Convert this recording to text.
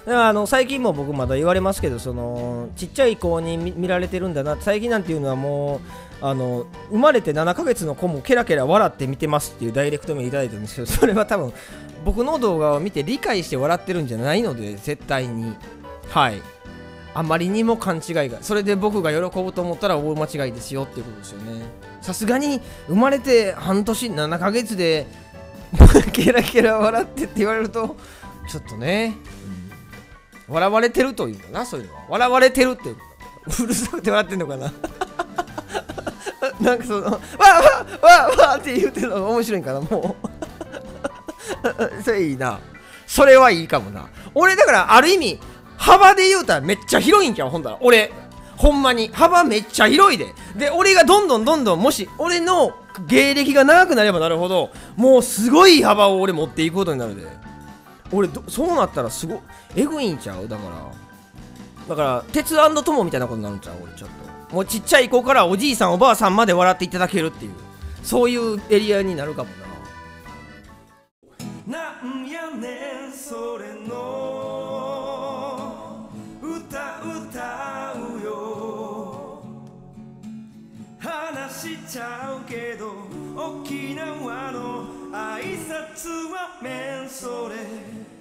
だから最近も僕まだ言われますけど、そのちっちゃい子に見られてるんだな、最近なんていうのはもう生まれて7ヶ月の子もケラケラ笑って見てますっていうダイレクトメールいただいてるんですけど、それは多分僕の動画を見て理解して笑ってるんじゃないので、絶対にはいあまりにも勘違いが、それで僕が喜ぶと思ったら大間違いですよっていうことですよね。さすがに生まれて半年7ヶ月でケラケラ笑ってって言われるとちょっとね、笑われてるというかな、そういうのは笑われてるっていううるさくて笑ってんのかななんかそのわーって言ってるのが面白いんかな、もうそれいいな、それはいいかもな。俺だからある意味幅で言うたらめっちゃ広いんちゃう、ほんだら俺ほんまに幅めっちゃ広いで俺がどんどんもし俺の芸歴が長くなればなるほどもうすごい幅を俺持っていくことになるで、俺そうなったらすごいエグいんちゃう。だから鉄&友みたいなことになるんちゃう。俺ちょっともうちっちゃい子からおじいさんおばあさんまで笑っていただけるっていう、そういうエリアになるかもな。なんやねんそれの歌うよ、話しちゃうけど沖縄の挨拶はめんそれ